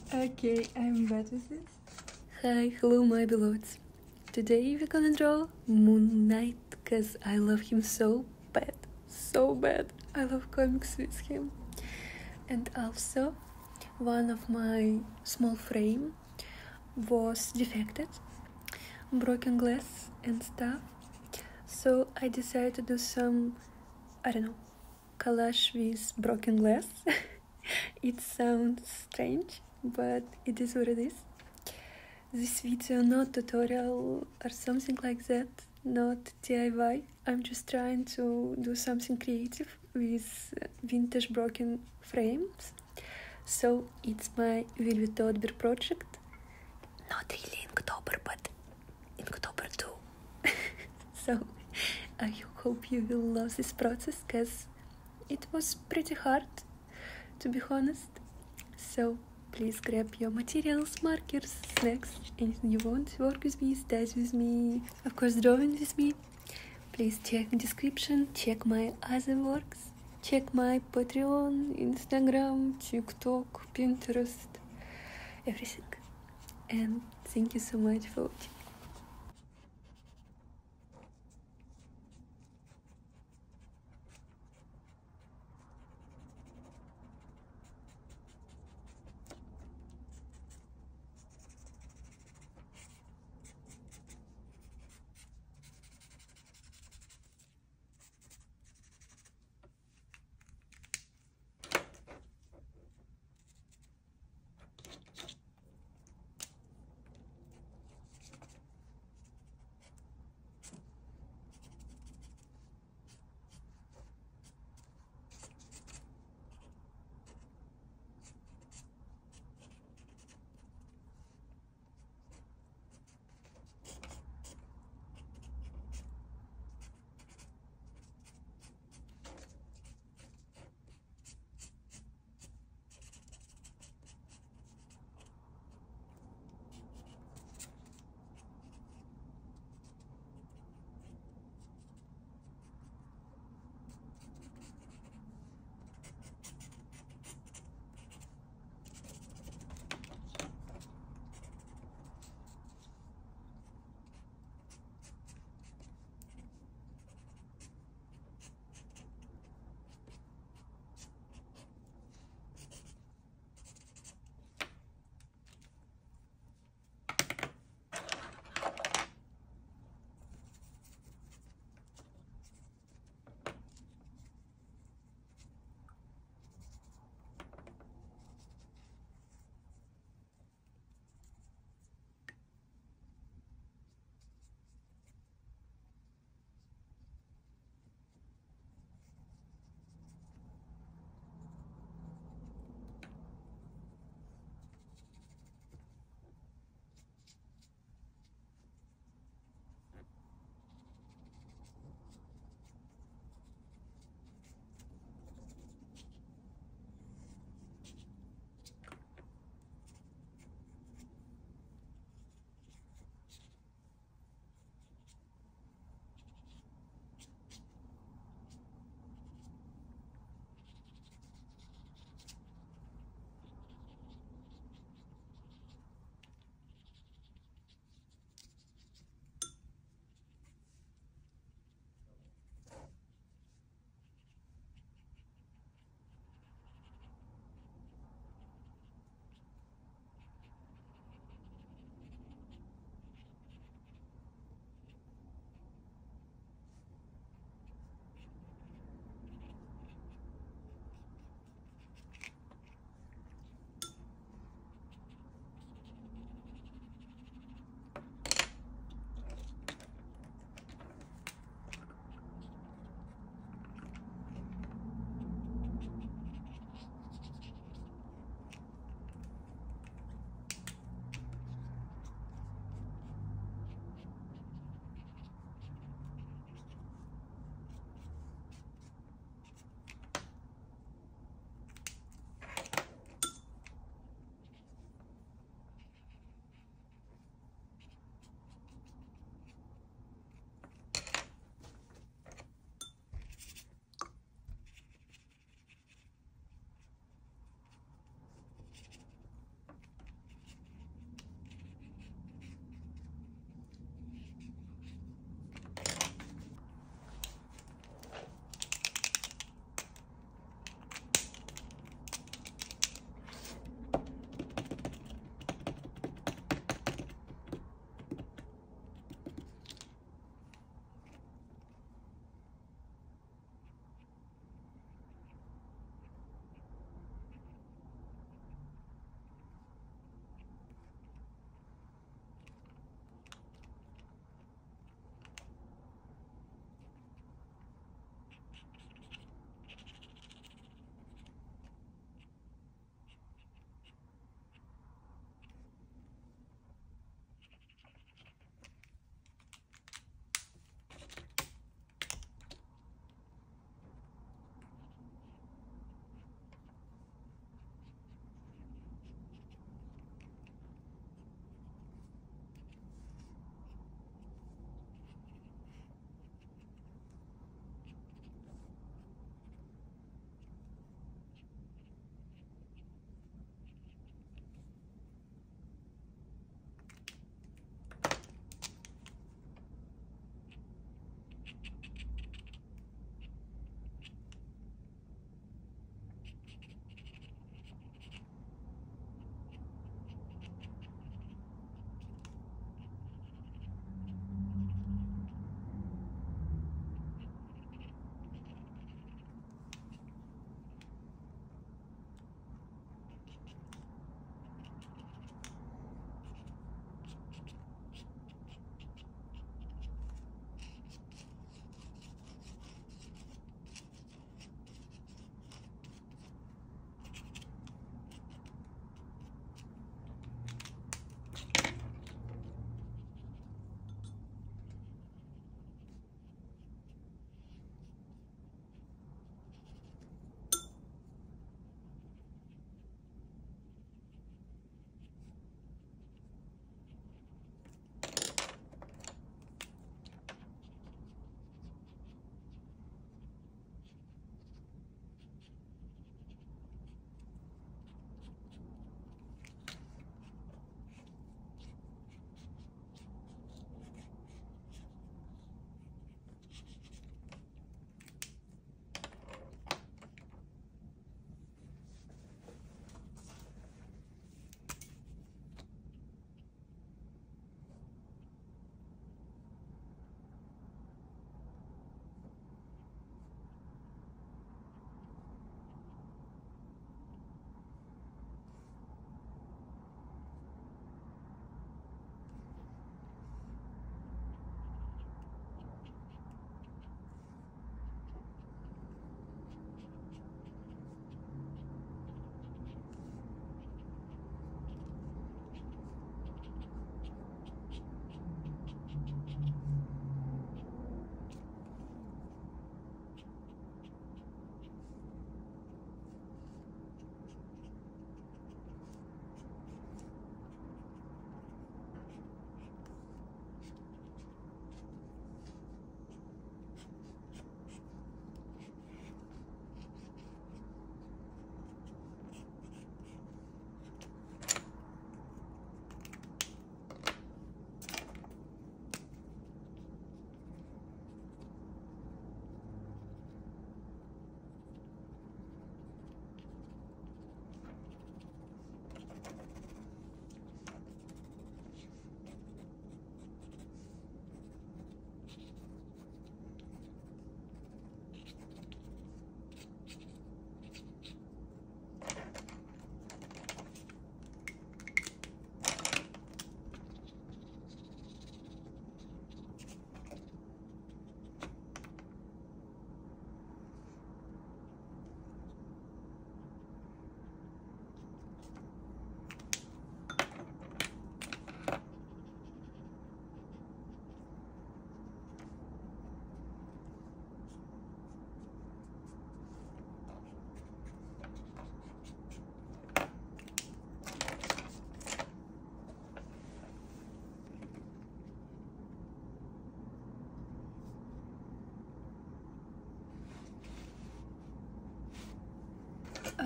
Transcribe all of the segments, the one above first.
Okay, I'm bad with this. Hi, hello my beloveds. Today we're gonna draw Moon Knight, cause I love him so bad, so bad. I love comics with him. And also, one of my small frame was defected, broken glass and stuff. So I decided to do some, I don't know, collage with broken glass. It sounds strange, but it is what it is. This video not tutorial or something like that, not DIY. I'm just trying to do something creative with vintage broken frames. So it's my Velvetodber project. Not really Inktober, but Inktober too. So I hope you will love this process, cause it was pretty hard, to be honest. So please grab your materials, markers, snacks, anything you want. Work with me, study with me, of course drawing with me. Please check the description, check my other works, check my Patreon, Instagram, TikTok, Pinterest, everything. And thank you so much for watching.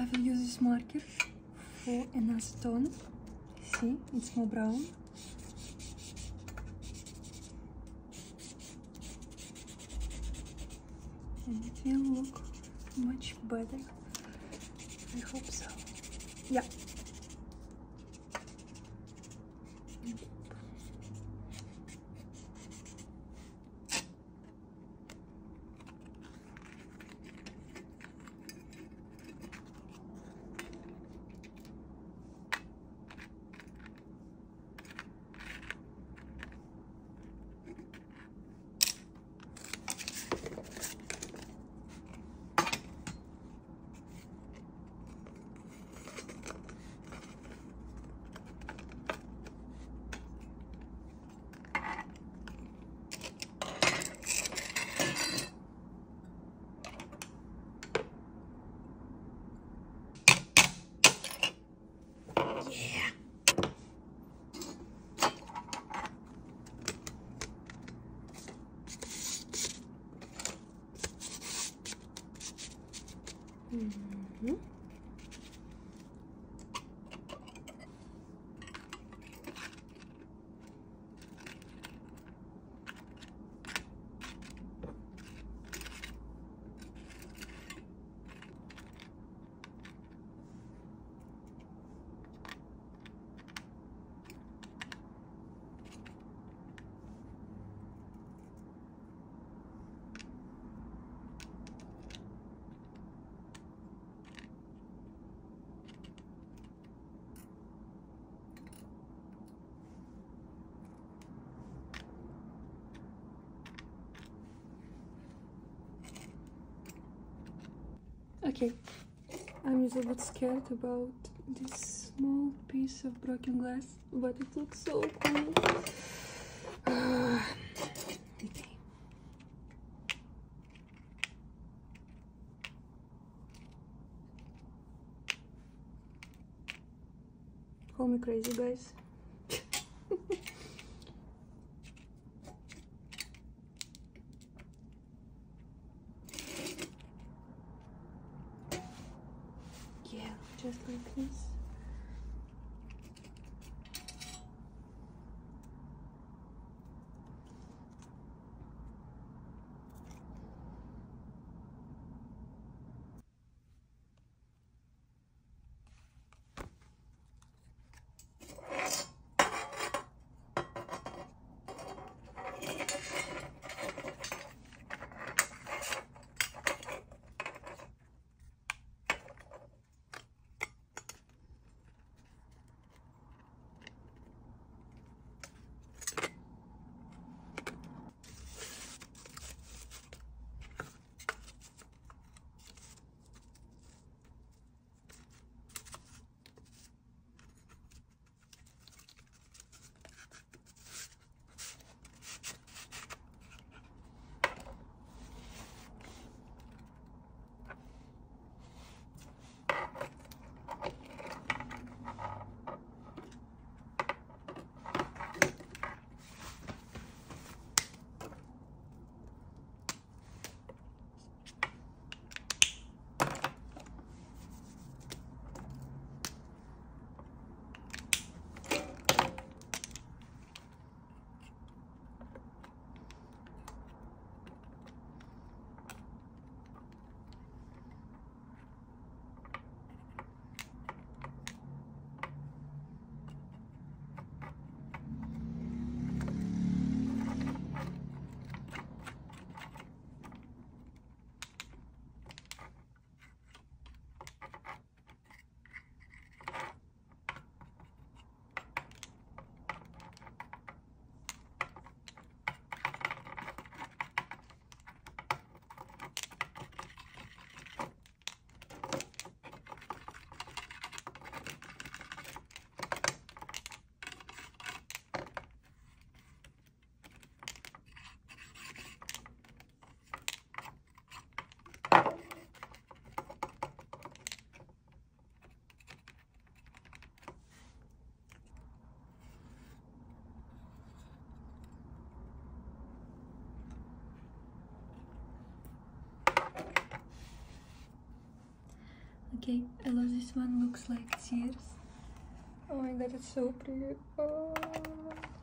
I will use this marker for another tone. See, it's more brown. And it will look much better. I hope so. Yeah. Mm-hmm. Okay, I'm a little bit scared about this small piece of broken glass, but it looks so cool. Okay. Call me crazy, guys. Yeah, just like this. Okay, I love this one, looks like tears. Oh my god, it's so pretty. Oh.